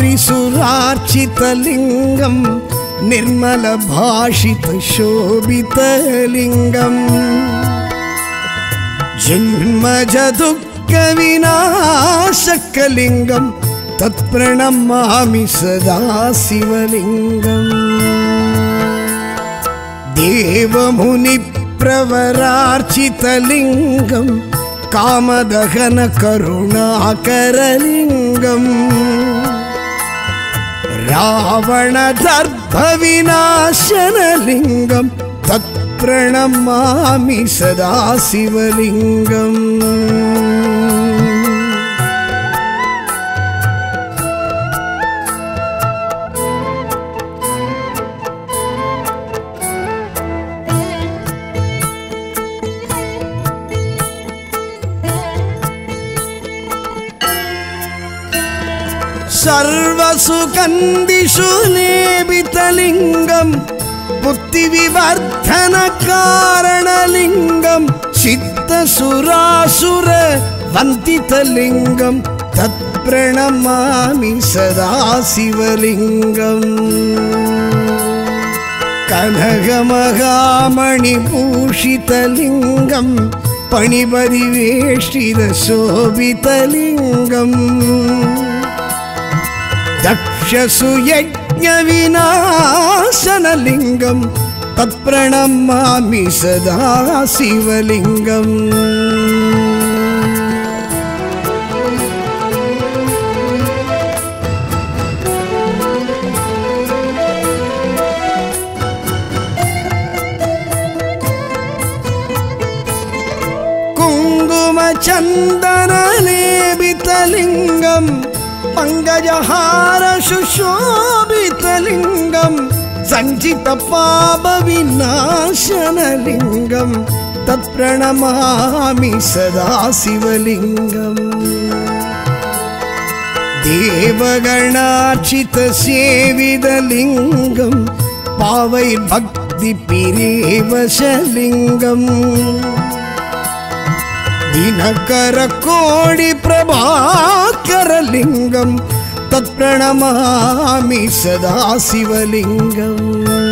त्रिसुरार्चितलिङ्गं निर्मलभाषितशोभितलिङ्गं जन्मजदुःखविनाशकलिङ्गं तत्प्रणमामि सदा शिवलिङ्गम् देवमुनिप्रवरार्चितलिङ्गं कामदहनकरुणाकरलिङ्गं रावणदर्भविनाशनलिङ्गं तत्प्रणमामि सदा शिवलिङ्गम् सर्वसुगन्धिषु लेपितलिङ्गं बुद्धिविवर्धनकारणलिङ्गं चित्तसुरासुरवन्दितलिङ्गं तत्प्रणमामि सदा शिवलिङ्गम् कनकमहामणिभूषितलिङ्गं पणिपरिवेष्टितशोभितलिङ्गम् दक्षसुयज्ञविनाशनलिङ्गं तत्प्रणमामि सदा शिवलिङ्गम् कुङ्कुमचन्दनलेपितलिङ्गं पंकजहार सुशोभितलिङ्गं सञ्चितपापविनाशनलिङ्गं तत्प्रणमामि सदा शिवलिङ्गम् देवगणार्चितसेवितलिङ्गं पावैर्भक्तिपिरेवशलिङ्गम् दिनकरकोटिप्रभाकरलिङ्गं तत्प्रणमामि सदा शिवलिङ्गम्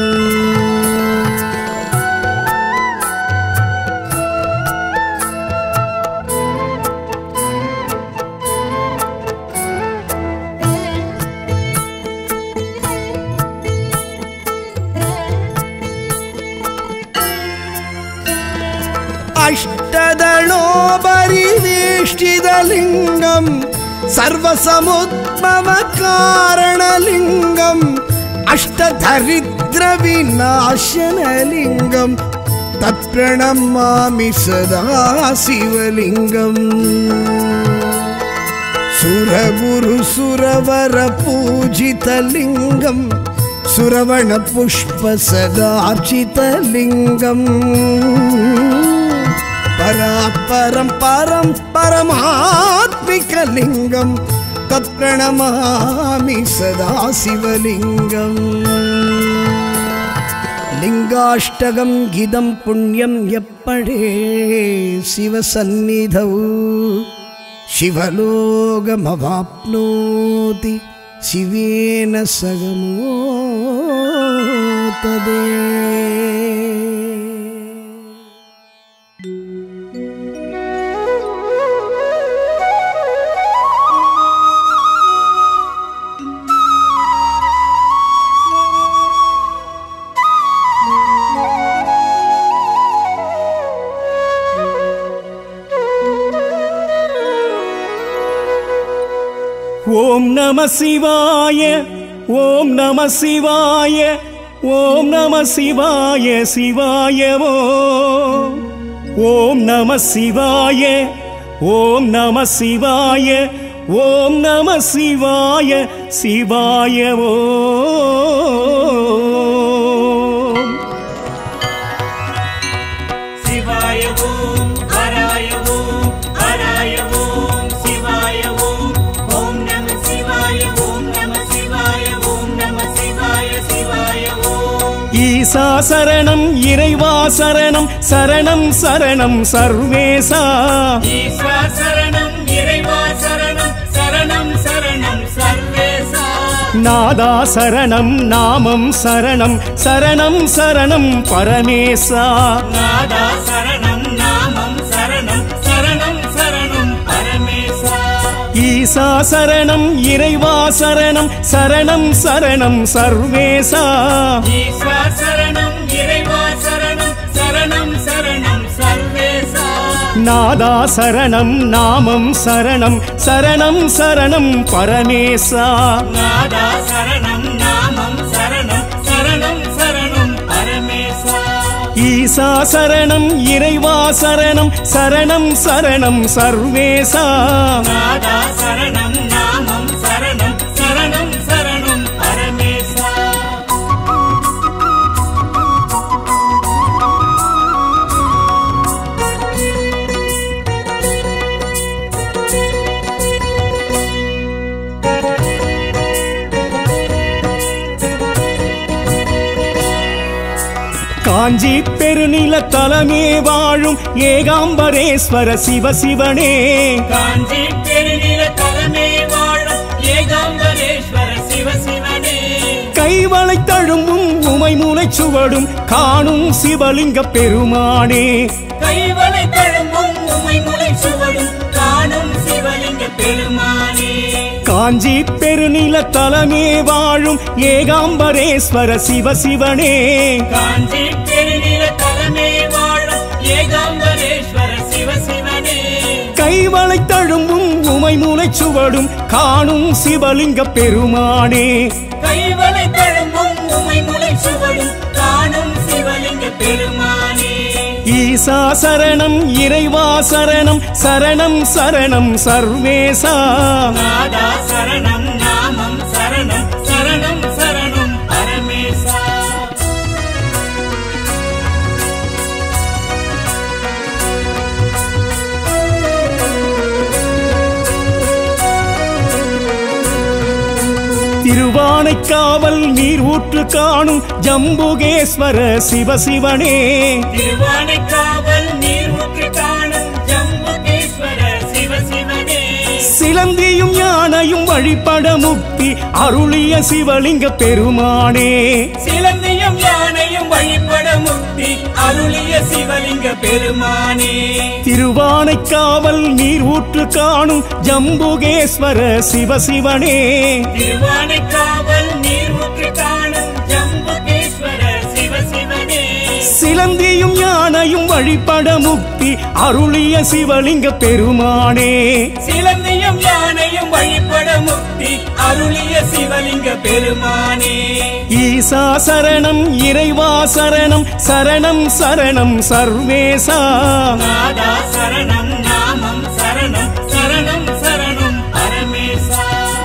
अष्टदलोपरिवेष्टितलिङ्गं सर्वसमुद्भवकारणलिङ्गम् अष्टदरिद्रविनाशनलिङ्गं तत्प्रणमामि सदा शिवलिङ्गम् सुरगुरुसुरवरपूजितलिङ्गं सुरवणपुष्पसदार्चितलिङ्गम् परापरं परं परमात्मिकलिङ्गं तत्प्रणमामि सदा शिवलिङ्गम् लिङ्गाष्टकं गिदं पुण्यं यप्पडे शिवसन्निधौ शिवलोकमवाप्नोति शिवेन सगमोतदे ओम नमः शिवाय ओम नमः शिवाय ओम नमः शिवाय शिवाय ओम नमः शिवाय ओम नमः शिवाय ओम नमः शिवाय शिवाय शिवाय ओम हराय ओम हराय ओम शिवाय ओम नमः शिवाय ओम नमः शिवाय ओम नमः शिवाय शिवाय ओम ईसा शरणं इறைவா शरणं शरणं शरणं सर्वेशा ईसा शरणं इறைவா शरणं शरणं शरणं सर्वेशा நாதா சரணம் நாமம் சரணம் சரணம் சரணம் பரமேசா நாதா சரணம் நாமம் சரணம் சரணம் சரணம் பரமேசா ஈசா சரணம் இறைவா சரணம் சரணம் சரணம் சர்வேசா ஈஸ்வா சரணம் இறைவா சரணம் சரணம் சரணம் சர்வேசா நாதா சரணம் நாமம் சரணம் சரணம் சரணம் பரமேசா நாதா சரணம் நாமம் சரணம் சரணம் சரணம் பரமேசா ஈசா சரணம் இறைவா சரணம் சரணம் சரணம் சர்வேசா நாதா சரணம் நாமம் சரணம் சரணம் சரணம் பரமேசா காஞ்சி பெருநில தலமே வாழும் ஏகாம்பரேஸ்வர சிவசிவனே காஞ்சி பெருநில தலமே வாழும் ஏகாம்பரேஸ்வர சிவசிவனே கைவளை தழும்பும் உமை மூளைச் சுவடும் காணும் சிவலிங்க பெருமானே கைவளை தழும்பும் உமை முளை சுவடும் காணும் சிவலிங்க பெருமானே காஞ்சி பெருநில தலமே வாழும் ஏகாம்பரேஸ்வர சிவசிவனே காஞ்சி பெருநில தலமே வாழும் ஏகாம்பரேஸ்வர சிவசிவனே கைவளை தழும்பும் உமை மூளைச் சுவடும் காணும் சிவலிங்க பெருமானே கைவளை தழும்பும் உமை முளை சுவடும் காணும் சிவலிங்க பெருமானே ஈசா சரணம் இறைவா சரணம் சரணம் சரணம் சர்வேசா நாதா சரணம் நாமம் சரணம் சரணம் சரணம் பரமேசா திருவானைக்காவல் நீர் ஊற்று காணும் ஜம்புகேஸ்வர சிவசிவனே திருவானைக்காவல் நீர் ஊற்று காணும் ஜம்புகேஸ்வர சிவசிவனே சிலந்தியும் யானையும் வழிபட முக்தி அருளிய சிவலிங்க பெருமானே சிலந்தியும் யானையும் வழிபட முக்தி அருளிய சிவலிங்க பெருமானே திருவானைக்காவல் நீர் ஊற்று காணும் ஜம்புகேஸ்வர சிவசிவனே திருவானைக்காவல் நீர் ஊற்று காணும் ஜம்புகேஸ்வர சிவசிவனே சிலந்தியும் யானையும் வழிபட முக்தி அருளிய சிவலிங்க பெருமானே சிலந்தியும் யானையும் வழிபட முக்தி அருளிய சிவலிங்க பெருமானே ஈசா சரணம் இறைவா சரணம் சரணம் சரணம் சர்வேசா நாதா சரணம் நாமம் சரணம் சரணம் சரணம் பரமேசா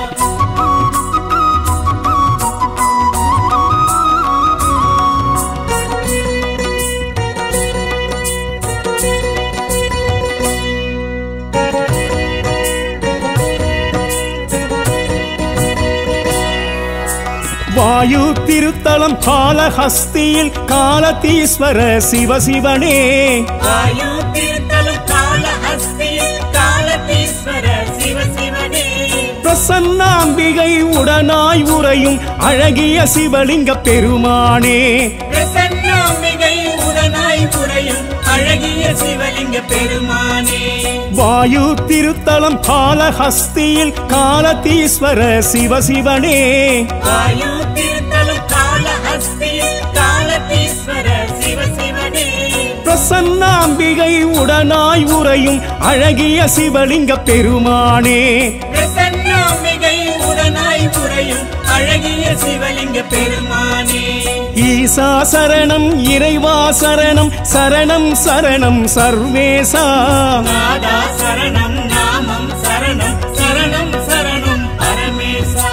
வாயு திருத்தலம் காலஹஸ்தியில் காலதீஸ்வர சிவசிவனே வாயு திருத்தலம் காலஹஸ்தியில் காலதீஸ்வர சிவசிவனே பிரசன்னாம்பிகை உடனாய் உறையும் அழகிய சிவலிங்க பெருமானே பிரசன்னாம்பிகை உடனாய் உறையும் அழகிய சிவலிங்க பெருமானே வாயு திருத்தலம் காலஹஸ்தியில் காலதீஸ்வர சிவசிவனே வாயு திருத்தலம் காலஹஸ்தியில் காலதீஸ்வர சிவசிவனே பிரசன்னாம்பிகை உடனாய் உறையும் அழகிய சிவலிங்க பெருமானே பிரசன்னாம்பிகை உடனாய் உறையும் அழகிய சிவலிங்க பெருமானே ஈசா சரணம் இறைவா சரணம் சரணம் சரணம் சர்வேசா நாதா சரணம் நாமம் சரணம் சரணம் சரணம் பரமேசா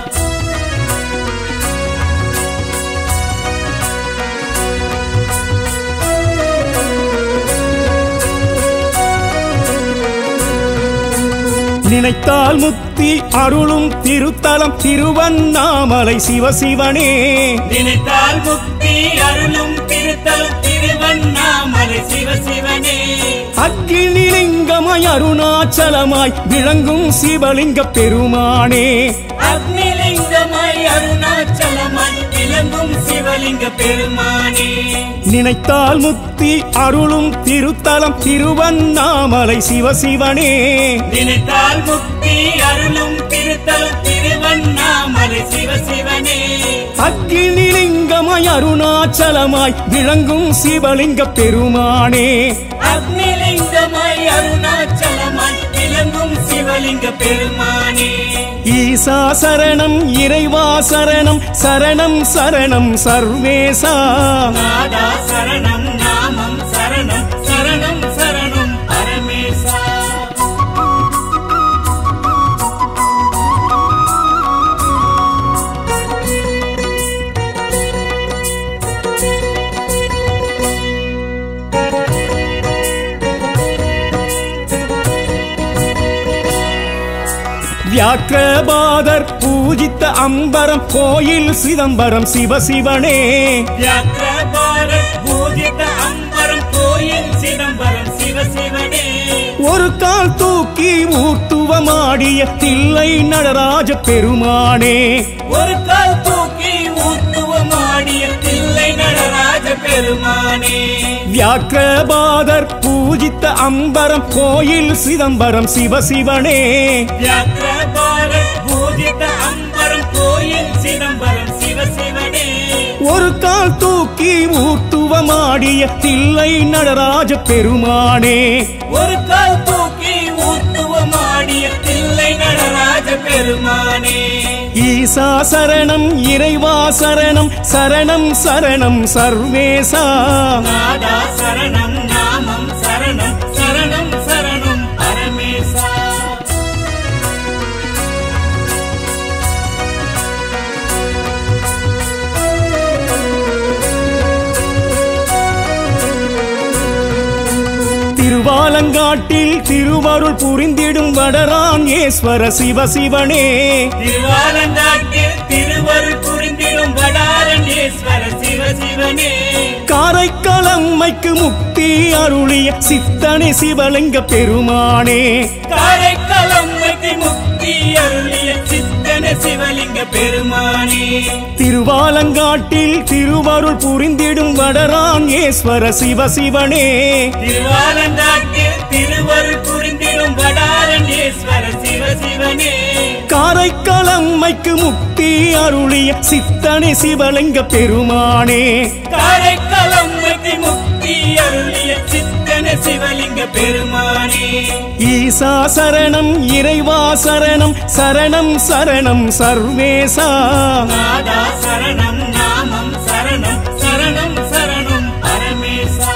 நினைத்தால் முக்தி அருளும் திருத்தலம் திருவண்ணாமலை சிவசிவனே நினைத்தால் முக்தி அருளும் திருத்தலம் திருவண்ணாமலை சிவசிவனே அக்னிலிங்கமாய் அருணாச்சலமாய் விளங்கும் சிவலிங்க பெருமானே அக்னிலிங்கமாய் விளங்கும் சிவலிங்க பெருமானே நினைத்தால் முத்தி அருளும் திருத்தலம் திருவண்ணாமலை சிவசிவனே நினைத்தால் முக்தி அருளும் திருத்தலம் திருவண்ணாமலை சிவசிவனே அக்னிலிங்கமாய் அருணாச்சலமாய் விளங்கும் சிவலிங்க பெருமானே அக்னிலிங்கமாய் அருணாச்சலமாய் விளங்கும் சிவலிங்க பெருமானே ஈசா சரணம் இறைவா சரணம் சரணம் சரணம் சர்வேசா நாதா சரணம் நாமம் சரணம் சரணம் சரணம் பரமேசா வியாக்கிரபாதர் பூஜித்த அம்பரம் கோயில் சிதம்பரம் சிவசிவனே வியாக்கிரபாரத் பூஜித அம்பரம் கோயில் சிதம்பரம் சிவசிவனே ஒரு கால் தூக்கி ஊர்த்துவமாடிய தில்லை நடராஜ பெருமானே ஒரு கால் தூக்கி ஊத்துவமாடிய தில்லை நடராஜ பெருமானே வியாக்கிரபாதர் பூஜித்த அம்பரம் கோயில் சிதம்பரம் சிவசிவனே வியாக்கிரபாரத் பூஜித அம்பரம் கோயில் சிதம்பரம் சிவசிவனே ஒரு கால் தூக்கி ஊர்த்துவமாடிய தில்லை நடராஜ பெருமானே ஒரு கால் தூக்கி ஊத்துவமாடிய தில்லை நடராஜ பெருமானே ஈசா சரணம் இறைவா சரணம் சரணம் சரணம் சர்வேசா நாதா சரணம் நாமம் சரணம் சரணம் சரணம் பரமேசா திருவாலங்காட்டில் திருவருள் புரிந்திடும் வடராங்கேஸ்வர சிவசிவனே திருவாலங்காட்டில் திருவருள் புரிந்திடும் வடாரண்யேஸ்வர சிவசிவனே காரைக்காலம்மைக்கு முக்தி அருளிய சித்தனை சிவலிங்க பெருமானே காரைக்காலம்மைக்கு முக்தி அருளிய சித்தன சிவலிங்க பெருமானே திருவாலங்காட்டில் திருவருள் புரிந்திடும் வடராங்கேஸ்வர சிவசிவனே திருவாலங்காட்டில் திருவருள் புரிந்திடும் வடாரண்யேஸ்வர சிவசிவனே காரைக்காலம்மைக்கு முக்தி அருளிய சித்தனை சிவலிங்க பெருமானே காரைக்காலம்மைக்கு முக்தி அருளிய சித்தன சிவலிங்க பெருமானே ஈசா சரணம் இறைவா சரணம் சரணம் சரணம் சர்வேசா நாதா சரணம் நாமம் சரணம் சரணம் சரணம் பரமேசா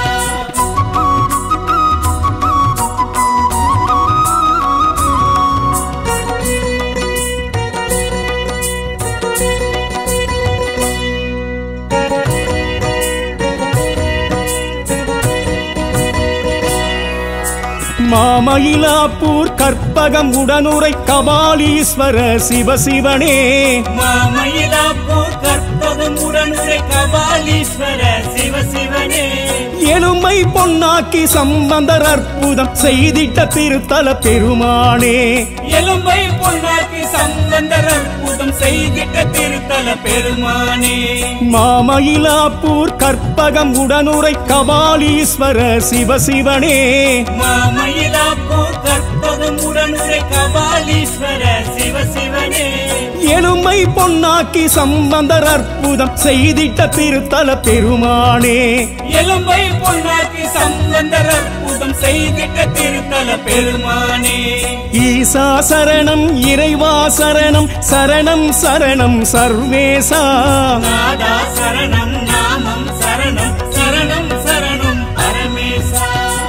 மாமயிலாப்பூர் கற்பகம் உடனுரை கபாலீஸ்வர சிவசிவனே மாமயிலாப்பூர் கற்பகம் உடனுரை கபாலீஸ்வர சிவசிவனே எலும்பை பொன்னாக்கி சம்பந்தர் அற்புதம் செய்திட்ட திருத்தல பெருமானே எலும்பை பொன்னாக்கி சம்பந்தர் அற்புதம் செய்திட்ட திருத்தல பெருமானே மாமயிலாப்பூர் கற்பகம் உடனுரை கபாலீஸ்வர சிவசிவனே மாமயிலாப்பூர் கற்பகம் உடனுரை கபாலீஸ்வர சிவசிவனே எலும்பை பொன்னாக்கி சம்பந்தர் அற்புதம் செய்திட்ட திருத்தல பெருமானே எலும்பை பொன்னாக்கி சம்பந்தர் அற்புதம் செய்திட்ட திருத்தல பெருமானே ஈசா சரணம் இறைவா சரணம் சரணம் சரணம் சர்வேசா நாதா சரணம் நாமம் சரணம் சரணம் சரணம் பரமேசா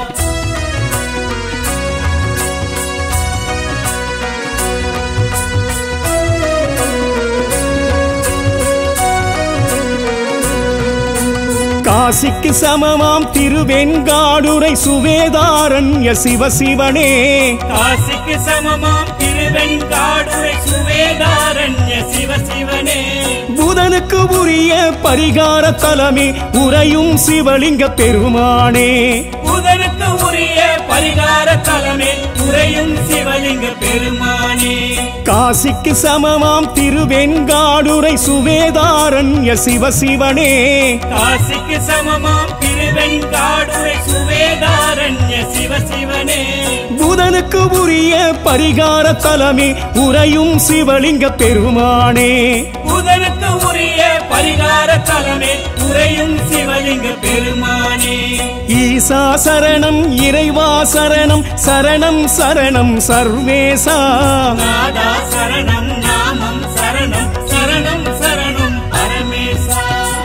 காசிக்கு சமமாம் திருவெண்காடுரை சுவேதாரண்ய சிவசிவனே காசிக்கு சமமாம் திருவெண்காடுரை சுவேதாரண்ய சிவசிவனே புதனுக்கு உரிய பரிகார தலமே உறையும் சிவலிங்க பெருமானே புதனுக்கு உரிய பரிகார தலமே உறையும் சிவலிங்க பெருமானே. காசிக்கு சமமாம் திருவெண்காடுரை சுவேதாரண்ய சிவசிவனே. காசிக்கு சமமாம் திருவெண்காடுரை சுவேதாரண்ய சிவசிவனே. புதனுக்கு உரிய பரிகார தலமே உறையும் சிவலிங்க பெருமானே. புதனுக்கு உரிய பரிகார தலமே உறையும் சிவலிங்க பெருமானே. ஈசா சரணம் இறைவா சரணம் சரணம் சரணம் சர்வேசா. நாதா சரணம் நாமம் சரணம் சரணம் சரணம் பரமேசா.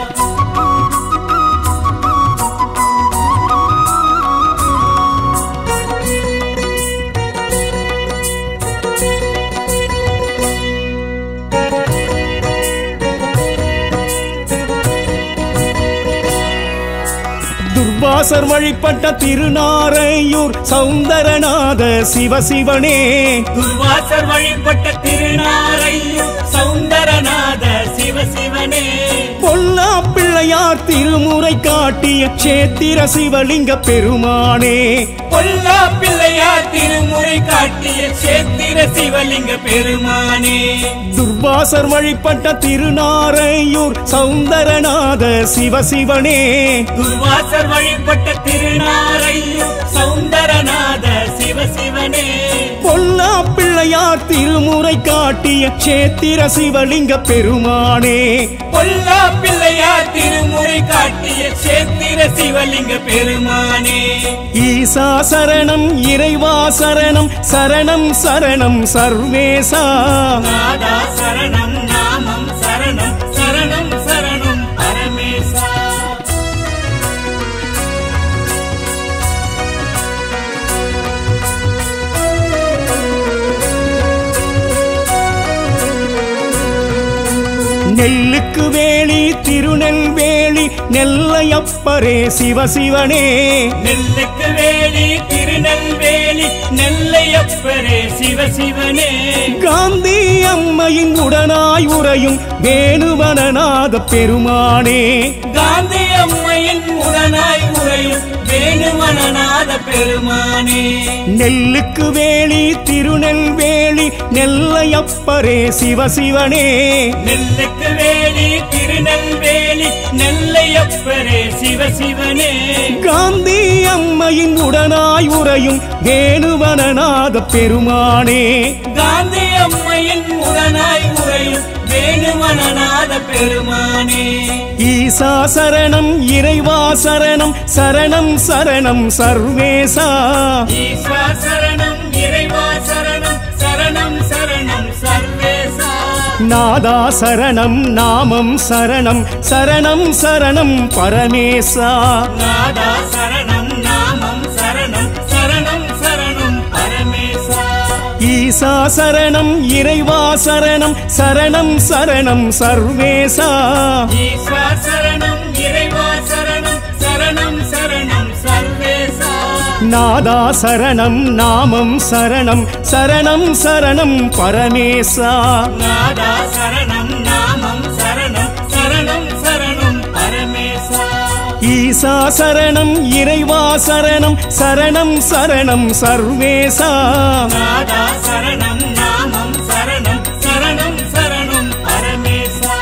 துர்வாசர் வழிபட்ட திருநாரையூர் சௌந்தரநாத சிவசிவனே. துர்வாசர் வழிபட்ட திருநாரையூர் சௌந்தரநாத சிவசிவனே. பொல்லா பிள்ளையார் திருமுறை காட்டிய சேத்திர சிவலிங்க பெருமானே. பொல்லா பிள்ளையார் திருமுறை காட்டிய சேத்திர சிவலிங்க பெருமானே. துர்வாசர் வழிபட்ட திருநாரையூர் சௌந்தரநாத சிவசிவனே. துர்வாசர் வழிபட்ட திருநாரையூர் சௌந்தரநாத சிவசிவனே. பொல்லா பிள்ளையார் திருமுறை காட்டிய சேத்திர சிவலிங்க பெருமானே. பொல்லா பிள்ளையார் திருமுறை காட்டிய சேத்திர சிவலிங்க பெருமானே. ஈசா சரணம் இறைவா சரணம் சரணம் சரணம் சர்வேசா. நாதா சரணம் நாமம் சரணம் சரணம் சரணம் பரமேசா. நெல்லுக்கு வேலி திருநெல்வேலி நெல்லையப்பரே சிவசிவனே. நெல்லுக்கு வேலி திருநெல்வேலி நெல்லையப்பரே சிவசிவனே. காந்தி அம்மையின் உடனாய் உறையும் வேணுவனநாத பெருமானே. காந்தி அம்மையின் உடனாய் உறையும் வேணுவனநாத பெருமானே. நெல்லுக்கு வேலி திருநெல்வேலி நெல்லையப்பரே சிவசிவனே. நெல்லுக்கு வேலி திருநெல்வேலி நெல்லையப்பரே சிவசிவனே. காந்தி அம்மையின் உடனாய் உறையும் வேணுவனநாத பெருமானே. காந்தி அம்மையின் உடனாய் உறையும் வேணுவனநாத பெருமானே. ஈசா சரணம் இறைவா சரணம் சரணம் சரணம் சர்வேசா. ஈஸ்வா சரணம் இறைவா சரணம் சரணம் சரணம் சர்வேசா. நாதா சரணம் நாமம் சரணம் சரணம் சரணம் பரமேசா. நாதா சரணம் நாமம் சரணம் சரணம் சரணம் பரமேசா. ஈசா சரணம் இறைவா சரணம் சரணம் சரணம் சர்வேசா. ஈஸ்வா சரணம் இறைவா சரணம் சரணம் சரணம் சர்வேசா. நாதா சரணம் நாமம் சரணம் சரணம் சரணம் பரமேசா. நாதா சரணம் நாமம் சரணம் சரணம் சரணம் பரமேசா. ஈசா சரணம் இறைவா சரணம் சரணம் சரணம் சர்வேசா. நாதா சரணம் நாமம் சரணம் சரணம் சரணம் பரமேசா.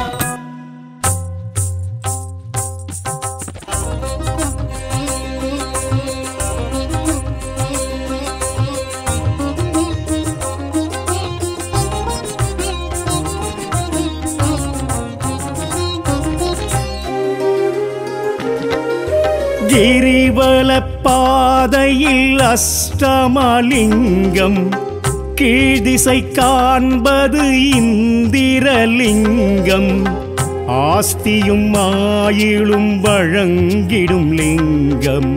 கிரிவல பாதையில் அஷ்டமலிங்கம் கீழ்திசை காண்பது இந்திரலிங்கம். ஆஸ்தியும் ஆயிலும் வழங்கிடும் லிங்கம்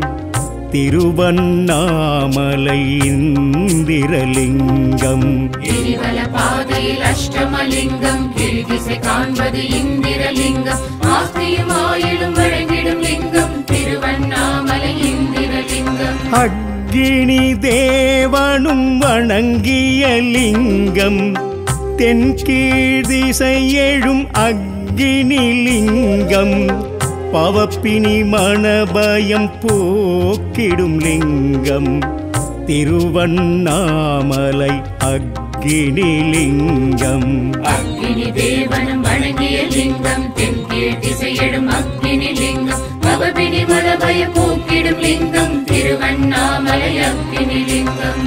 திருவண்ணாமலை இந்திரலிங்கம். கிரிவல பாதையில் அஷ்டமலிங்கம் கீழ்திசை காண்பது இந்திரலிங்கம். ஆஸ்தியும் ஆயிலும் வழங்கிடும் லிங்கம் திருவண்ணாமலை இந்திரலிங்கம். அக்கினி தேவனும் வணங்கிய லிங்கம் தென்கீழ்திசை எழும் அக்கினி லிங்கம். பவப்பினி மணபயம் போக்கிடும் லிங்கம் திருவண்ணாமலை அக்கினி லிங்கம். அக்கினி தேவனும் வணங்கிய லிங்கம் தென்கீழ் திசையிடும் அக்கினி லிங்கம் பவபினி மணபய போக்கிடும் லிங்கம் திருவண்ணாமலை அக்கினி லிங்கம்.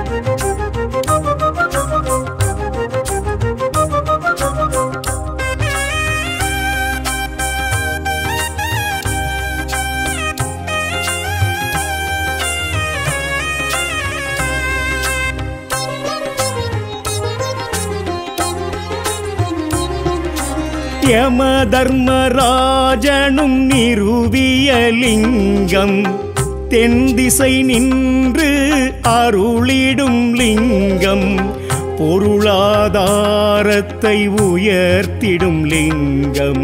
யம தர்மராஜனும் நிறுவிய லிங்கம் தென் திசை நின்று அருளிடும் லிங்கம் பொருளாதாரத்தை உயர்த்திடும் லிங்கம்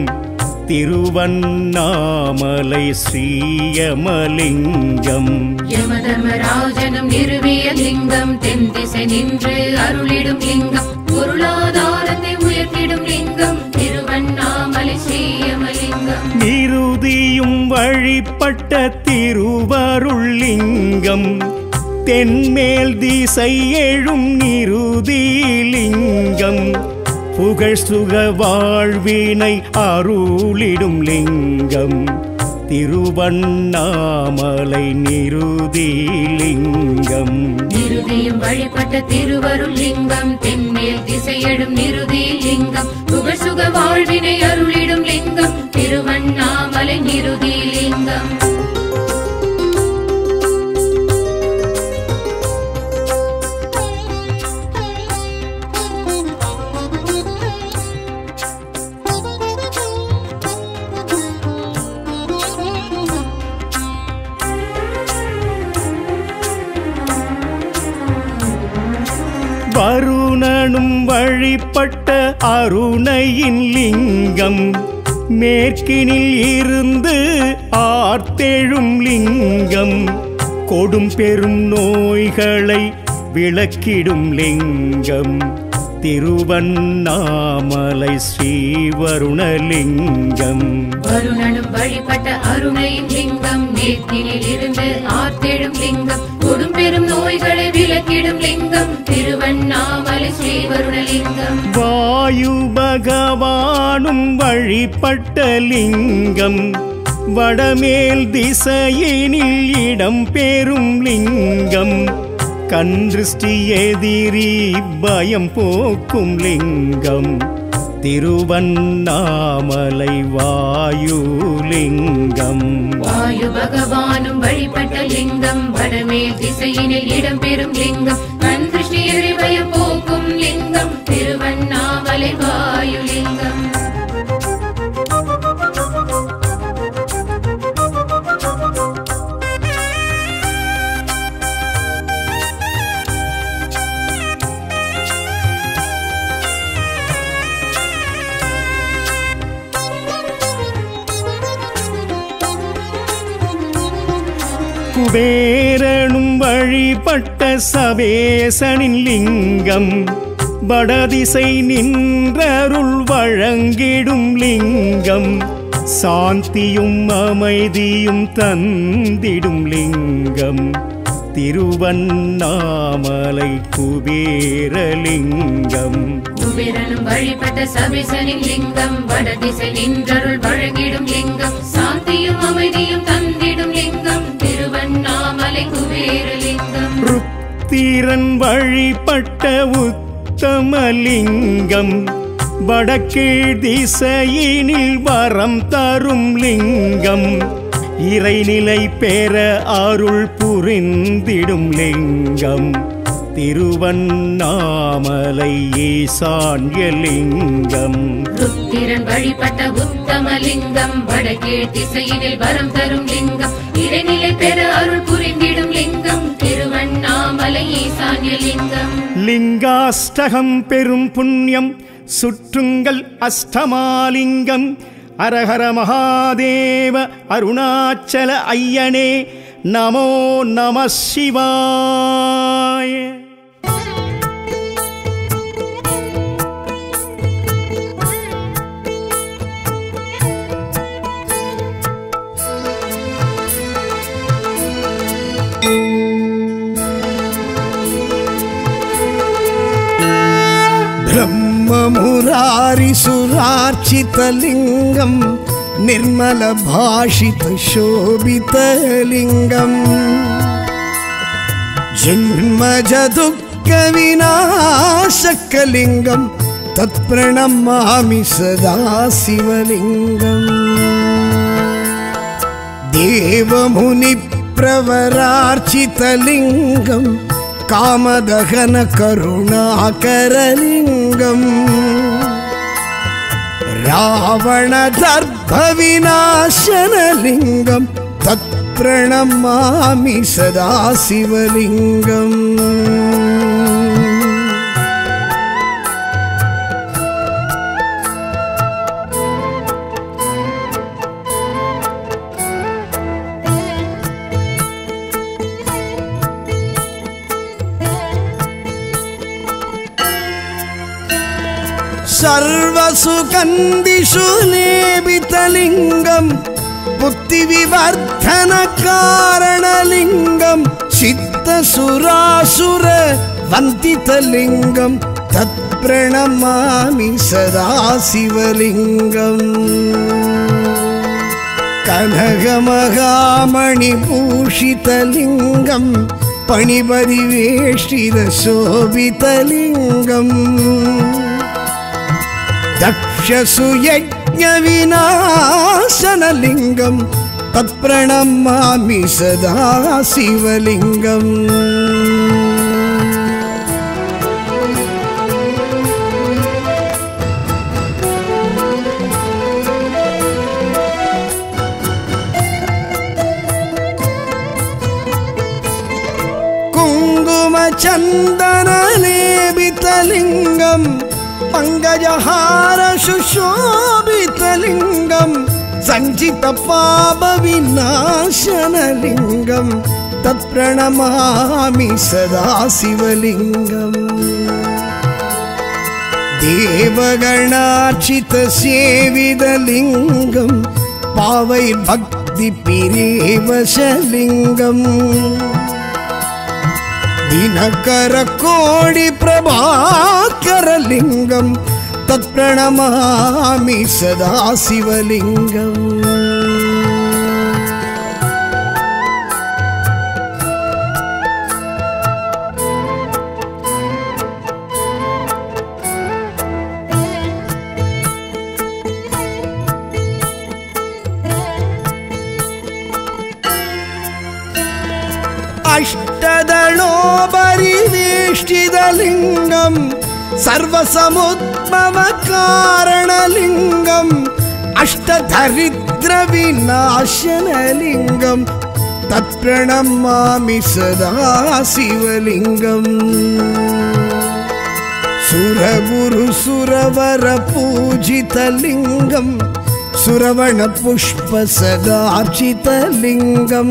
திருவண்ணாமலை ஸ்ரீயமலிங்கம். யமதர்மராஜனும் நிறுவிய லிங்கம் தென் திசை நின்று அருளிடும் லிங்கம் பொருளாதாரத்தை உயர்த்திடும் லிங்கம் திருவண்ணாமலை ஸ்ரீயமலிங்கம். நிருதியும் வழிபட்ட திருவருள் லிங்கம் தென்மேல் திசை எழும் நிருதி லிங்கம் புகழ் சுக வாழ்வினை அருளிடும் லிங்கம் திருவண்ணாமலை நிருதி லிங்கம். நிருதியும் வழிபட்ட திருவருள் லிங்கம் தென்மேல் திசையிடும் நிருதி லிங்கம் புகழ் சுக வாழ்வினை அருளிடும் லிங்கம் திருவண்ணாமலை நிருதி லிங்கம். வருணனும் வழிபட்ட அருணையின் லிங்கம் மேற்கினில் இருந்து ஆர்த்தெழும் லிங்கம் கொடும் பெரும் நோய்களை விளக்கிடும் லிங்கம் திருவண்ணாமலை ஸ்ரீவருணலிங்கம். வருணனும் வழிபட்ட அருணையின் லிங்கம் மேற்கினில் இருந்து ஆர்த்தெழும் லிங்கம் கொடும் பெரும் நோய்களை விளக்கிடும் லிங்கம் திருவண்ணாமலை ஸ்ரீவருணலிங்கம். வாயு பகவானும் வழிபட்ட லிங்கம் வடமேல் திசையினில் இடம் பெறும் லிங்கம் கன்றிஷ்டி எதிரி பயம் போக்கும் லிங்கம் திருவண்ணாமலை வாயுலிங்கம். வாயு பகவானும் வழிபட்ட லிங்கம் வடமேல் திசையினில் இடம் பெறும் லிங்கம் கன்றிஷ்டி எதிரி பயம் போக்கும் லிங்கம் திருவண்ணாமலை வாயுலிங்கம். குபேரனும் வழிபட்ட சவேசனின் லிங்கம் வடதிசை நின்றருள் வழங்கிடும் லிங்கம் சாந்தியும் அமைதியும் தந்திடும் லிங்கம் திருவண்ணாமலை குபேரலிங்கம். குபேரனும் வழிபட்ட சவேசனின் லிங்கம் வடதிசை நின்றருள் வழங்கிடும் லிங்கம் சாந்தியும் அமைதியும் தந்திடும் லிங்கம் திருவண்ணாமலை குபேரலிங்கம். ருத்திரன் வழிபட்ட உத்தமலிங்கம் வடக்கீழ் திசையினில் வரம் தரும் லிங்கம் இறைநிலை பெற அருள் புரிந்திடும் லிங்கம் திருவண்ணாமலை ஈசான்யலிங்கம். ருத்திரன் வழிபட்ட உத்தமலிங்கம் வடக்கீழ் திசையினில் வரம் தரும் லிங்கம் இறைநிலை பெற அருள் புரிந்திடும் லிங்கம் திருவண்ணாமலை ஈசான்யலிங்கம். லிங்காஷ்டகம் பெரும் புண்ணியம் சுற்றுங்கள் அஷ்டமாலிங்கம் அரஹர மகாதேவ அருணாச்சல ஐயனே நமோ நம சிவாய. पारिसुरार्चितलिङ्गं निर्मलभाषितशोभितलिङ्गम् जन्मजदुःखविनाशकलिङ्गं तत्प्रणमामि सदा शिवलिङ्गम् देवमुनिप्रवरार्चितलिङ्गं कामदहनकरुणाकरलिङ्गम् रावणदर्भविनाशनलिङ्गं तत्प्रणमामि सदा शिवलिङ्गम् सर्वसुगन्धिषु लेपितलिङ्गं बुद्धिविवर्धनकारणलिङ्गं सिद्धसुरासुरवन्दितलिङ्गं तत्प्रणमामि सदा शिवलिङ्गम् कनकमहामणिभूषितलिङ्गं पणिपरिवेष्टितशोभितलिङ्गम् दक्षसुयज्ञविनाशनलिङ्गं तत्प्रणमामि सदा शिवलिङ्गम् कुङ्कुमचन्दनलेपितलिङ्गं पङ्कजहारशुशोभितलिङ्गं सञ्चितपापविनाशनलिङ्गं तत्प्रणमामि सदा शिवलिङ्गम् देवगणार्चितसेवितलिङ्गं पावैर्भक्तिपिरेवशलिङ्गम् दिनकरकोटिप्रभाकरलिङ्गं तत्प्रणमामि सदा शिवलिङ्गम् अष्टदलोपरिवेष्टितलिङ्गं सर्वसमुद्भवकारणलिङ्गम् अष्टदरिद्रविनाशनलिङ्गं तत्प्रणमामि सदा शिवलिङ्गम् सुरगुरुसुरवरपूजितलिङ्गं सुरवणपुष्पसदार्चितलिङ्गम्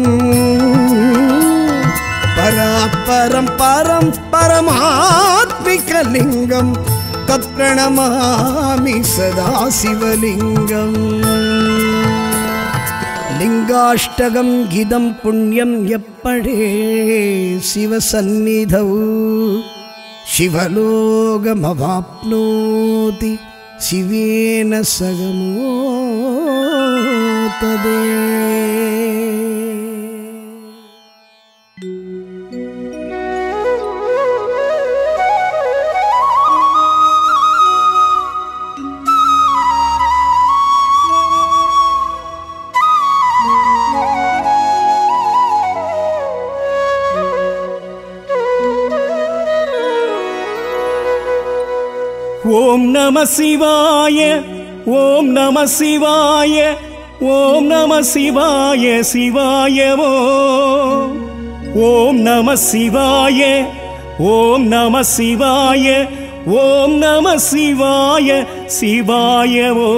परापरं परं परमात्मिकलिङ्गं तत्प्रणमामि सदा शिवलिङ्गम् लिङ्गाष्टकं गिदं पुण्यं यप्पडे शिवसन्निधौ शिवलोकमवाप्नोति शिवेन सगमोतदे ஓம் நம சிவாய ஓம் நம சிவாய ஓம் நம சிவாய சிவாயவோ ஓம் நம சிவாய ஓம் நம சிவாய ஓம் நம சிவாய சிவாயவோ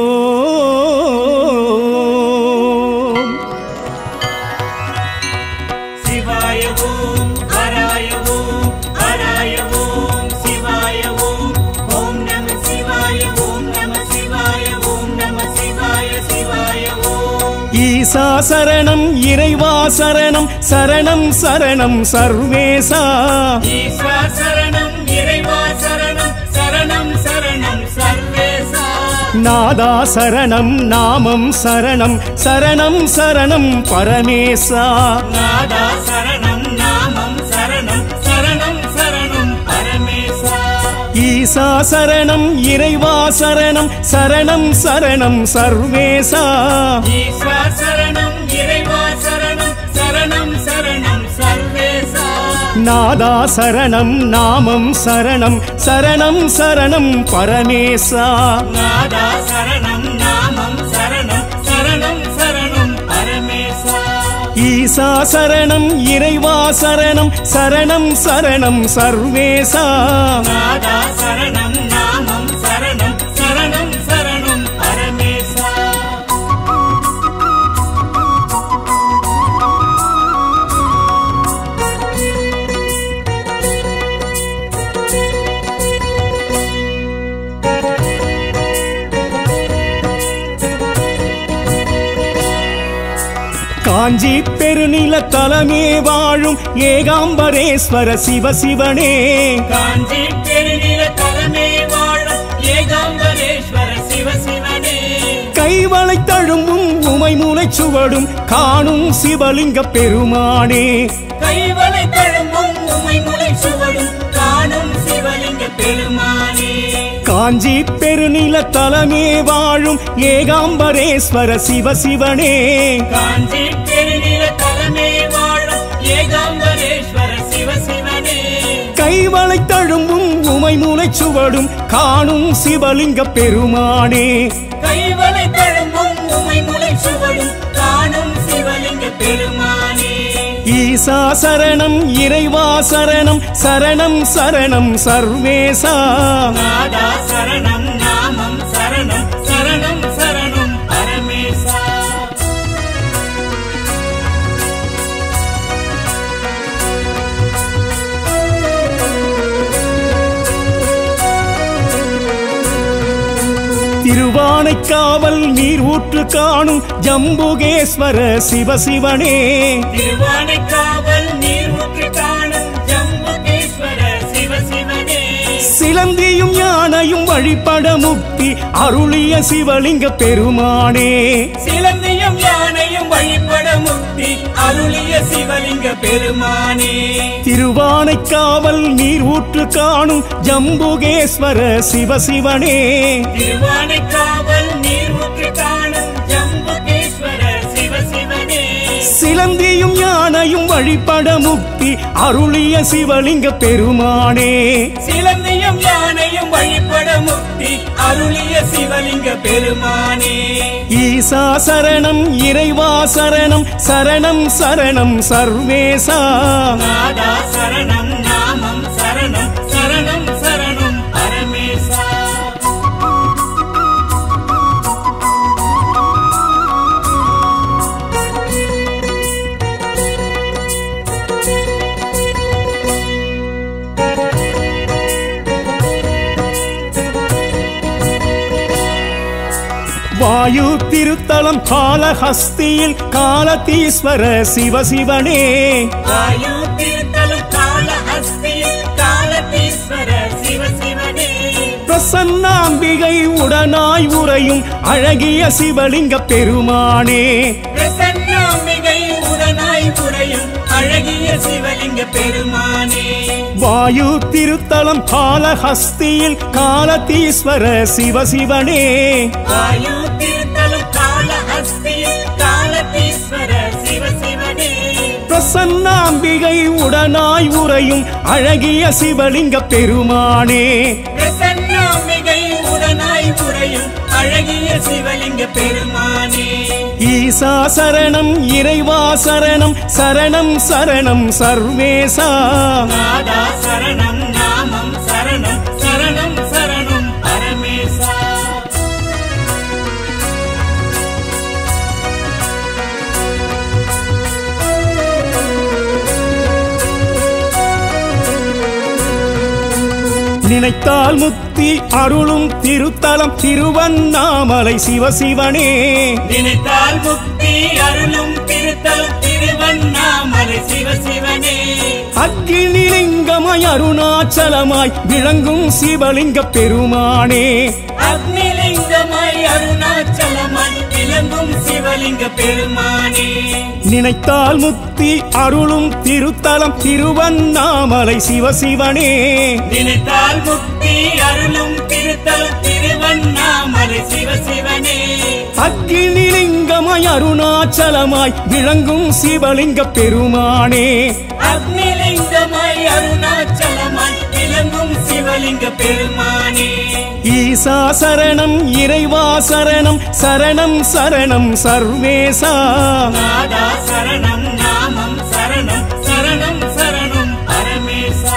ஈசா சரணம் இறைவா சரணம் சரணம் சரணம் சர்வேசா ஈஸ்வர சரணம் இறைவா சரணம் சரணம் சரணம் சர்வேசா நாதா சரணம் நாமம் சரணம் சரணம் சரணம் பரமேசா நாதா சரணம் நாமம் சரணம் சரணம் சரணம் பரமேசா ஈசா சரணம் இறைவா சரணம் சரணம் சரணம் சர்வேசா ஈஸ்வா சரணம் இறைவா சரணம் சரணம் சரணம் சர்வேசா நாதா சரணம் நாமம் சரணம் சரணம் சரணம் பரமேசா நாதா சரணம் நாமம் சரணம் சரணம் சரணம் பரமேசா ஈசா சரணம் இறைவா சரணம் சரணம் சரணம் சர்வேசா நாதா சரணம் நாமம் சரணம் சரணம் சரணம் பரமேசா காஞ்சி பெருநில தலமே வாழும் ஏகாம்பரேஸ்வர சிவசிவனே காஞ்சி பெருநில தலைமை வாழும் ஏகாம்பரேஸ்வர சிவசிவனே கைவளை தழும்பும் உமை மூளைச் சுவடும் காணும் சிவலிங்க பெருமானே கைவளை தழும்பும் உமை முளை சுவடும் காணும் சிவலிங்க பெருமானே காஞ்சி பெருநில தலமே வாழும் ஏகாம்பரேஸ்வர சிவசிவனே காஞ்சி பெருநில தலைமை வாழும் ஏகாம்பரேஸ்வர சிவசிவனே கைவளை தழும்பும் உமை மூளைச் சுவடும் காணும் சிவலிங்க பெருமானே கைவளை தழும்பும் உமை முளை சுவடும் காணும் சிவலிங்க பெருமானே ஈசா சரணம் இறைவா சரணம் சரணம் சரணம் சர்வேசா நாதா சரணம் நாமம் சரணம் சரணம் சரணம் பரமேசா திருவானைக்காவல் நீர் ஊற்று காணும் ஜம்புகேஸ்வர சிவசிவனே திருவானைக்காவல் நீர் ஊற்று காணும் ஜம்புகேஸ்வர சிவசிவனே சிலந்தியும் யானையும் வழிபட முக்தி அருளிய சிவலிங்க பெருமானே சிலந்தியும் யானையும் வழிபட முக்தி அருளிய சிவலிங்க பெருமானே திருவானைக்காவல் நீர் ஊற்று காணும் ஜம்புகேஸ்வர சிவசிவனே திருவானைக்காவல் நீர் ஊற்று காணும் ஜம்புகேஸ்வர சிவசிவனே சிலந்தியும் யானையும் வழிபட முக்தி அருளிய சிவலிங்க பெருமானே சிலந்தியும் யானையும் வழிபட முக்தி அருளிய சிவலிங்க பெருமானே ஈசா சரணம் இறைவா சரணம் சரணம் சரணம் சர்வேசா நாதா சரணம் நாமம் சரணம் சரணம் சரணம் பரமேசா வாயு திருத்தலம் காலஹஸ்தியில் காலதீஸ்வர சிவசிவனே வாயு திருத்தலம் காலஹஸ்தியில் காலதீஸ்வர சிவசிவனே பிரசன்னாம்பிகை உடனாய் உறையும் அழகிய சிவலிங்க பெருமானே பிரசன்னாம்பிகை உடனாய் புரையும் அழகிய சிவலிங்க பெருமானே வாயு திருத்தலம் காலஹஸ்தியில் காலதீஸ்வர சிவசிவனே வாயு திருத்தலம் காலஹஸ்தியில் காலதீஸ்வர சிவசிவனே பிரசன்னாம்பிகை உடனாய் உறையும் அழகிய சிவலிங்க பெருமானே பிரசன்னாம்பிகை உடனாய் புரையும் அழகிய சிவலிங்க பெருமானே ஈசா சரணம் இறைவா சரணம் சரணம் சரணம் சர்வேசா நாதா சரணம் நாமம் சரணம் சரணம் சரணம் பரமேசா நினைத்தால் முக்தி அருளும் திருத்தலம் திருவண்ணாமலை சிவசிவனே நினைத்தால் முக்தி அருளும் திருத்தலம் திருவண்ணாமலை சிவசிவனே அக்னிலிங்கமாய் அருணாச்சலமாய் விளங்கும் சிவலிங்க பெருமானே அக்னிலிங்கமாய் சிவலிங்க பெருமானே நினைத்தால் முத்தி அருளும் திருத்தலம் திருவண்ணாமலை சிவசிவனே நினைத்தால் முக்தி அருளும் திருத்தலம் திருவண்ணாமலை சிவசிவனே அக்கினிலிங்கமாய் அருணாச்சலமாய் விளங்கும் சிவலிங்க பெருமானே அக்னிலிங்கமாய் அருணாச்சலமாய் விளங்கும் சிவலிங்க பெருமானே ஈசா சரணம் இறைவா சரணம் சரணம் சரணம் சர்வேசா நாதா சரணம் நாமம் சரணம் சரணம் சரணம் பரமேசா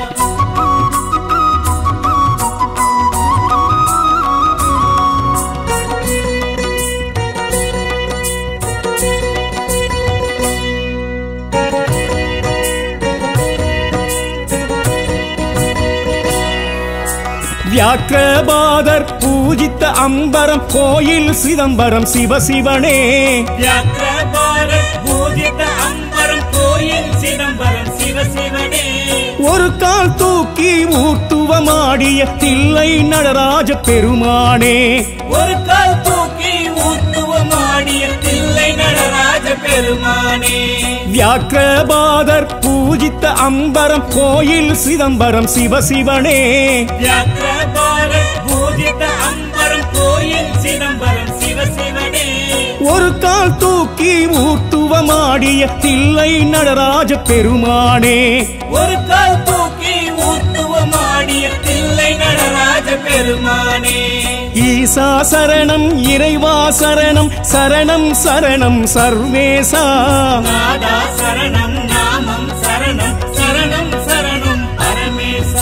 வியாக்கிரபாதர் பூஜித்த அம்பரம் கோயில் சிதம்பரம் சிவசிவனே வியாக்கிரபாரத் பூஜித அம்பரம் கோயில் சிதம்பரம் சிவசிவனே ஒரு கால் தூக்கி ஊர்த்துவமாடிய தில்லை நடராஜ பெருமானே ஒரு கால் தூக்கி ஊத்துவமாடிய தில்லை நடராஜ பெருமானே வியாக்கிரபாதர் பூஜித்த அம்பரம் கோயில் சிதம்பரம் சிவசிவனே வியாக்கிரபாரத் பூஜித அம்பரம் கோயில் சிதம்பரம் சிவசிவனே ஒரு கால் தூக்கி ஊர்த்துவமாடிய தில்லை நடராஜ பெருமானே ஒரு கால் தூக்கி ஊத்துவமாடிய தில்லை நடராஜ பெருமானே ஈசா சரணம் இறைவா சரணம் சரணம் சரணம் சர்வேசா நாதா சரணம் நாமம் சரணம் சரணம் சரணம் பரமேசா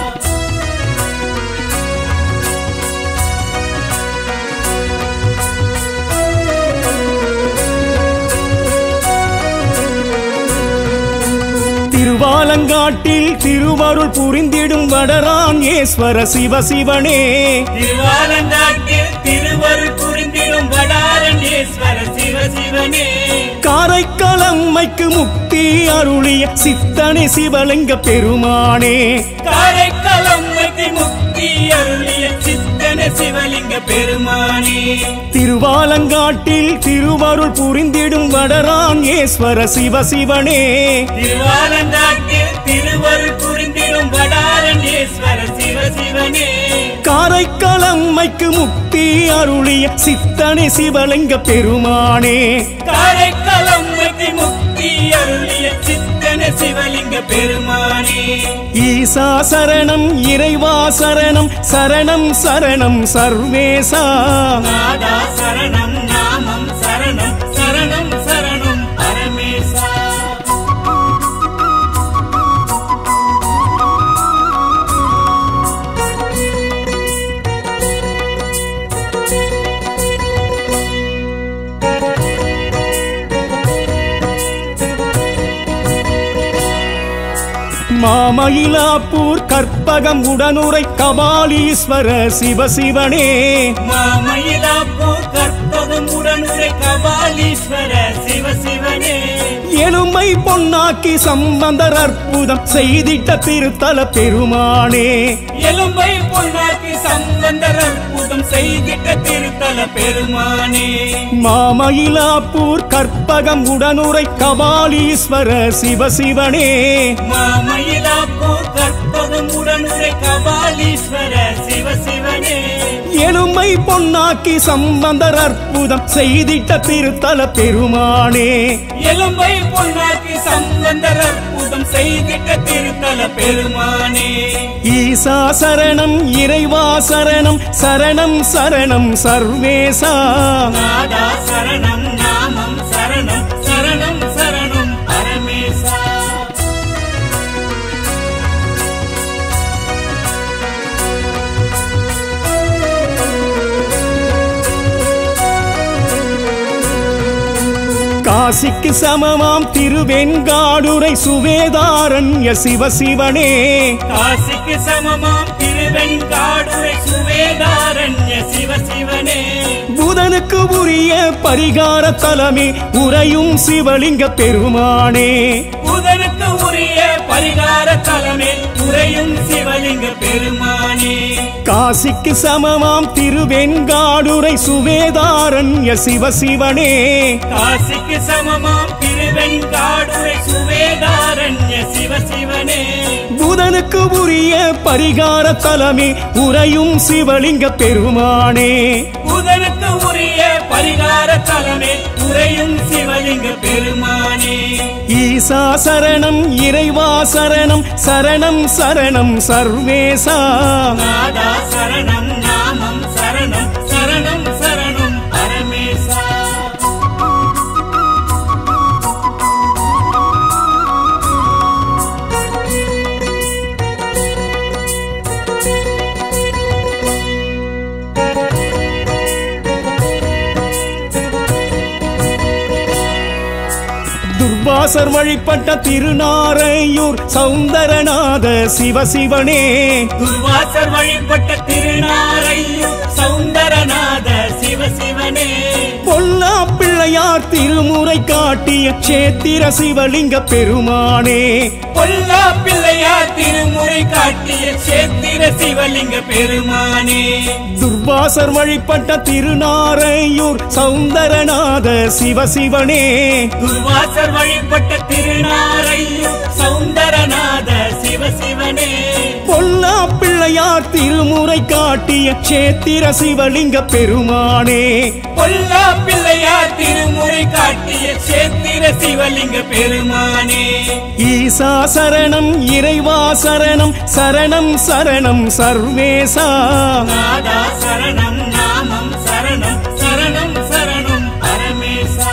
திருவாலங்காட்டில் திருவருள் புரிந்திடும் வடராங்கேஸ்வர சிவசிவனே திருவாலங்காட்டில் திருவருள் புரிந்திடும் வடாரண்யேஸ்வர சிவசிவனே காரைக்காலம்மைக்கு முக்தி அருளிய சித்தனை சிவலிங்க பெருமானே காரைக்காலம்மைக்கு முக்தி அருளிய சித்தன சிவலிங்க பெருமானே திருவாலங்காட்டில் திருவருள் புரிந்திடும் வடராங்கேஸ்வர சிவசிவனே திருவாலங்காட்டில் திருவருள் புரிந்திடும் வடாரண்யேஸ்வர சிவசிவனே காரைக்காலம்மைக்கு முக்தி அருளிய சித்தனை சிவலிங்க பெருமானே காரைக்காலம்மைக்கு முக்தி அருளிய சித்தன சிவலிங்க பெருமானே ஈசா சரணம் இறைவா சரணம் சரணம் சரணம் சர்வேசா நாதா சரணம் நாமம் சரணம் சரணம் சரணம் பரமேசா மாமயிலாப்பூர் கற்பகம் உடனுரை கபாலீஸ்வர சிவசிவனே மாமயிலாப்பூர் கற்பகம் உடனுரை கபாலீஸ்வர சிவசிவனே எலும்பை பொன்னாக்கி சம்பந்தர் அற்புதம் செய்திட்ட திருத்தல பெருமானே எலும்பை பொன்னாக்கி சம்பந்தர் அற்புதம் செய்திட்ட திருத்தல பெருமானே மாமயிலாப்பூர் கற்பகம் உடனுரை கபாலீஸ்வர சிவசிவனே மாமயிலாப்பூர் கற்பகம் உடனுரை கபாலீஸ்வர சிவசிவனே எலும்பை பொன்னாக்கி சம்பந்தர் அற்புதம் செய்திட்ட திருத்தல பெருமானே எலும்பை பொன்னாக்கி சம்பந்தர் அற்புதம் செய்திட்ட திருத்தல பெருமானே ஈசா சரணம் இறைவா சரணம் சரணம் சரணம் சர்வேசா நாதா சரணம் நாமம் சரணம் சரணம் சரணம் பரமேசா காசிக்கு சமமாம் திருவெண்காடுரை சுவேதாரண்ய சிவசிவனே காசிக்கு சமமாம் திருவெண்காடுரை சுவேதாரண்ய சிவசிவனே புதனுக்கு உரிய பரிகார தலமே உறையும் சிவலிங்க பெருமானே புதனுக்கு உரிய பரிகார தலமே உறையும் சிவலிங்க பெருமானே காசிக்கு சமமாம் திருவெண்காடுரை சுவேதாரண்ய சிவசிவனே காசிக்கு சமமாம் திருவெண்காடுரை சுவேதாரண்ய சிவசிவனே புதனுக்கு உரிய பரிகார தலமே உறையும் சிவலிங்க பெருமானே புதனுக்கு உரிய பரிகார தலமே உறையும் சிவலிங்க பெருமானே ஈசா சரணம் இறைவா சரணம் சரணம் சரணம் சர்வேசா நாதா சரணம் நாமம் சரணம் சரணம் சரணம் பரமேசா துர்வாசர் வழிபட்ட திருநாரையூர் சௌந்தரநாத சிவசிவனே துர்வாசர் வழிபட்ட திருநாரையூர் சௌந்தரநாத சிவசிவனே பொல்லா பிள்ளையார் திருமுறை காட்டிய சேத்திர சிவலிங்க பெருமானே பொல்லா பிள்ளையார் திருமுறை காட்டிய சேத்திர சிவலிங்க பெருமானே துர்வாசர் வழிபட்ட திருநாரையூர் சௌந்தரநாத சிவசிவனே துர்வாசர் வழிபட்ட திருநாரையூர் சௌந்தரநாத சிவசிவனே பொல்லா பிள்ளையார் திருமுறை காட்டிய சேத்திர சிவலிங்க பெருமானே பொல்லா பிள்ளையார் திருமுறை காட்டிய சேத்திர சிவலிங்க பெருமானே ஈசா சரணம் இறைவா சரணம் சரணம் சரணம் சர்வேசா நாதா சரணம் நாமம் சரணம் சரணம் சரணம் பரமேசா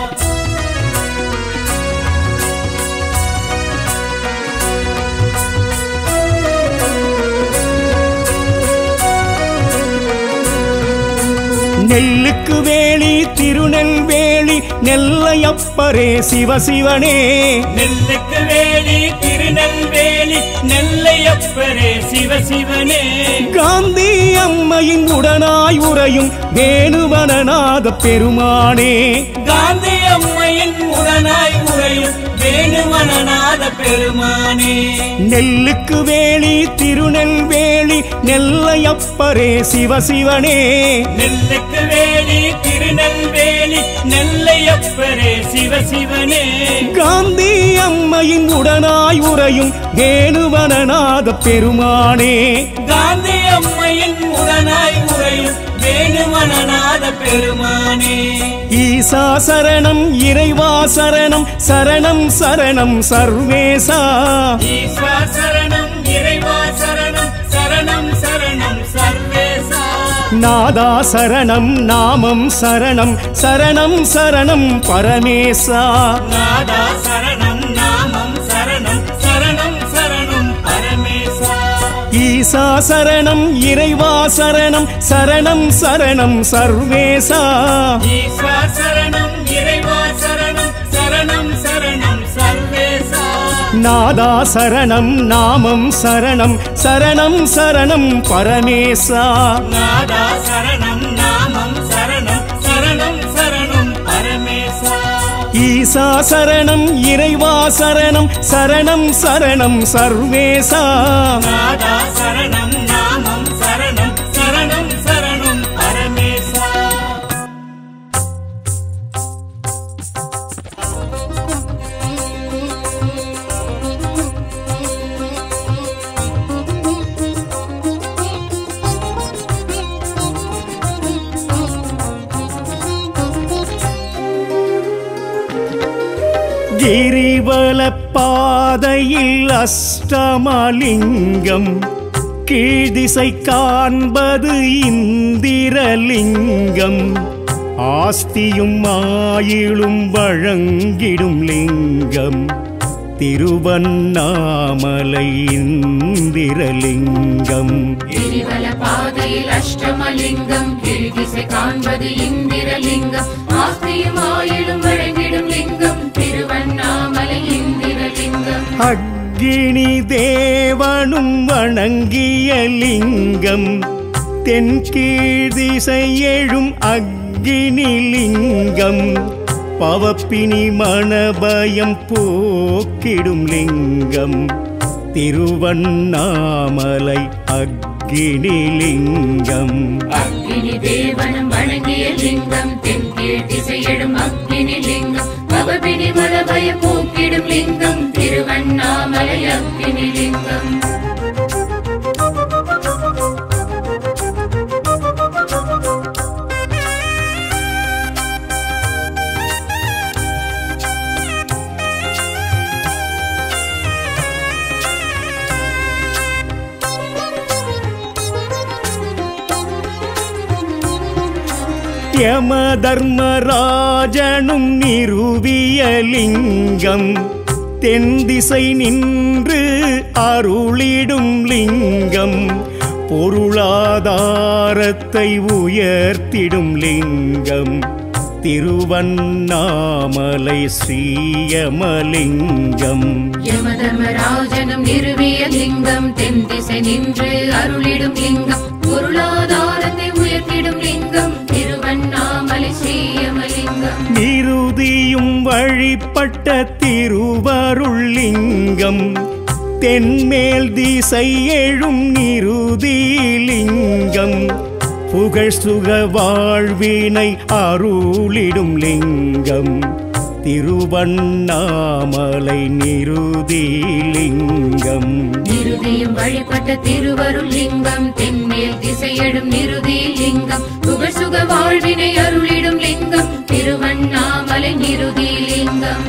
நெல்லுக்கு வேலி திருநெல்வேலி நெல்லையப்பரே சிவசிவனே நெல்லுக்கு வேலி திருநெல்வேலி நெல்லையப்பரே சிவசிவனே காந்தி அம்மையின் உடனாய் உறையும் வேணுவனநாத பெருமானே காந்தி அம்மையின் உடனாய் உறையும் வேணுவனநாத பெருமானே நெல்லுக்கு வேலி திருநெல்வேலி நெல்லையப்பரே சிவசிவனே நெல்லுக்கு வேலி திருநெல்வேலி நெல்லையப்பரே சிவசிவனே காந்தி அம்மையின் உடனாய் உறையும் வேணுவனநாத பெருமானே காந்தி அம்மையின் உடனாய் உறையும் வேணுவனநாத பெருமானே ஈசா சரணம் இறைவா சரணம் சரணம் சரணம் சர்வேசா ஈஸ்வா சரணம் இறைவா சரணம் சரணம் சரணம் சர்வேசா நாதா சரணம் நாமம் சரணம் சரணம் சரணம் பரமேசா நாதா சரணம் நாமம் சரணம் சரணம் சரணம் பரமேசா ஈசா சரணம் இறைவா சரணம் சரணம் சரணம் சர்வேசா ஈஸ்வா சரணம் இறைவா சரணம் சரணம் சரணம் சர்வேசா நாதா சரணம் நாமம் சரணம் சரணம் சரணம் பரமேசா நாதா சரணம் நாமம் சரணம் சரணம் சரணம் பரமேசா ஈசா சரணம் இறைவா சரணம் சரணம் சரணம் சர்வேசா நாதா சரணம் நாமம் சரணம் சரணம் சரணம் பரமேசா கிரிவல பாதையில் அஷ்டமலிங்கம் கீழ்திசை காண்பது இந்திரலிங்கம் ஆஸ்தியும் ஆயிலும் வழங்கிடும் லிங்கம் திருவண்ணாமலை இந்திரலிங்கம் கிரிவல பாதையில் அஷ்டமலிங்கம் கீழ்திசை காண்பது இந்திரலிங்கம் ஆஸ்தியும் ஆயிலும் வழங்கிடும் லிங்கம் திருவண்ணாமலை இந்திரலிங்கம் அக்கினி தேவனும் வணங்கிய லிங்கம் தென்கீழ்திசை எழும் அக்கினி லிங்கம் பவப்பினி மணபயம் போக்கிடும் லிங்கம் திருவண்ணாமலை அக்கினி அக்னிலிங்கம். அக்னி தேவனம் வணங்கிய லிங்கம் தென்கீழ் திசையிடும் அக்னி லிங்கம் பவபினி வளபய போக்கிடும் லிங்கம் திருவண்ணாமலை அக்னி லிங்கம். யம தர்மராஜனும் நிறுவிய லிங்கம் தென் திசை நின்று அருளிடும் லிங்கம் பொருளாதாரத்தை உயர்த்திடும் லிங்கம் திருவண்ணாமலை ஸ்ரீயமலிங்கம். யமதர்மராஜனும் நிறுவிய லிங்கம் தென் திசை நின்று அருளிடும் லிங்கம் பொருளாதாரத்தை உயர்த்திடும் லிங்கம் திருவண்ணாமலை ஸ்ரீயமலிங்கம். நிருதியும் வழிபட்ட திருவருள் லிங்கம் தென்மேல் திசை எழும் நிருதி லிங்கம் புகழ் சுக வாழ்வினை அருளிடும் லிங்கம் திருவண்ணாமலை நிருதி லிங்கம். நிருதியும் வழிபட்ட திருவருள் லிங்கம் தென்மேல் திசையிடும் நிருதி லிங்கம் புகழ் சுக வாழ்வினை அருளிடும் லிங்கம் திருவண்ணாமலை நிருதி லிங்கம்.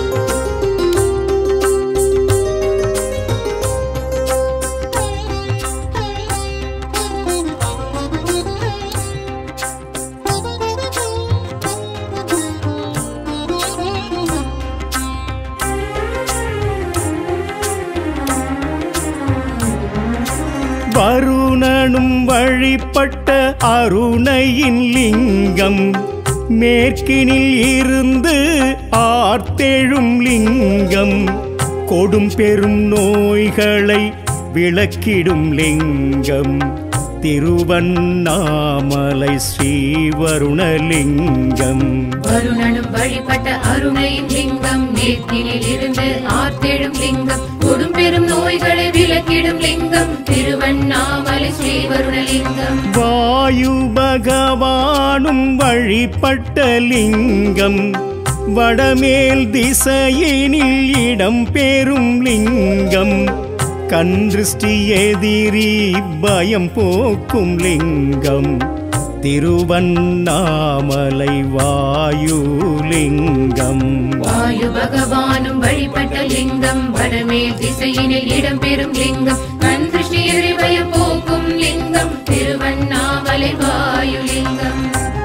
வருணனும் வழிபட்ட அருணையின் லிங்கம் மேற்கினில் இருந்து ஆர்த்தெழும் லிங்கம் கொடும் பெரும் நோய்களை விளக்கிடும் லிங்கம் திருவண்ணாமலை ஸ்ரீவருணலிங்கம். வருணனும் வழிபட்ட அருணையின் லிங்கம் மேற்கினில் இருந்து ஆர்த்தெழும் லிங்கம் கொடும் பெரும் நோய்களை விளக்கிடும் லிங்கம் திருவண்ணாமலை ஸ்ரீவருணலிங்கம். வாயு பகவானும் வழிபட்ட லிங்கம் வடமேல் திசையினில் இடம் பெறும் லிங்கம் கன்றிஷ்டி எதிரி பயம் போக்கும் லிங்கம் திருவண்ணாமலை வாயுலிங்கம். வாயு பகவானும் வழிபட்ட லிங்கம் வடமேல் திசையினில் இடம் பெறும் லிங்கம் கன்றிஷ்டி எதிரி பயம் போக்கும் லிங்கம் திருவண்ணாமலை வாயுலிங்கம்.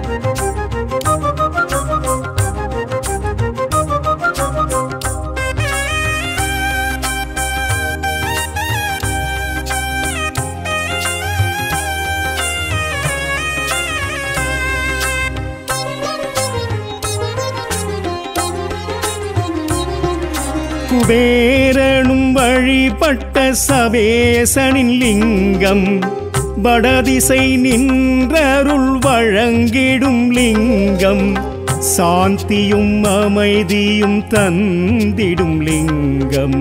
குபேரனும் வழிபட்ட சவேசனின் லிங்கம் வடதிசை நின்றருள் வழங்கிடும் லிங்கம் சாந்தியும் அமைதியும் தந்திடும் லிங்கம்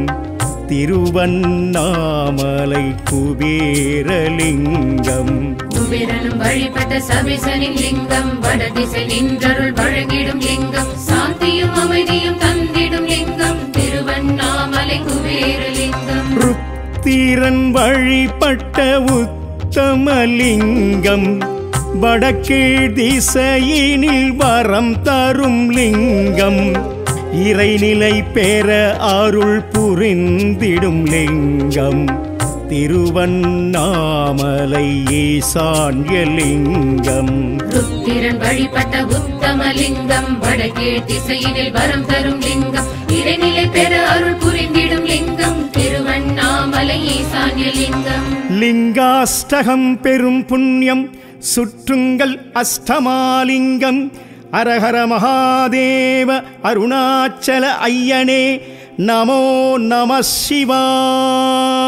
திருவண்ணாமலை குபேரலிங்கம். குபேரனும் வழிபட்ட சவேசனின் லிங்கம் வடதிசை நின்றருள் வழங்கிடும் லிங்கம் சாந்தியும் அமைதியும் தந்திடும் லிங்கம் திருவண்ணாமலை குபேரலிங்கம். ருத்திரன் வழிபட்ட உத்தமலிங்கம் வடக்கீழ் திசையினில் வரம் தரும் லிங்கம் இறைநிலை பெற அருள் புரிந்திடும் லிங்கம் திருவண்ணாமலை ஈசான்யலிங்கம். ருத்திரன் வழிபட்ட உத்தமலிங்கம் வடக்கீழ் திசையினில் வரம் தரும் லிங்கம் இறைநிலை பெற அருள் புரிந்திடும் லிங்கம் திருவண்ணாமலை ஈசான்யலிங்கம். லிங்காஷ்டகம் பெரும் புண்ணியம் சுற்றுங்கள் அஷ்டமாலிங்கம் அரஹர மகாதேவ அருணாச்சல ஐயனே நமோ நம சிவாய.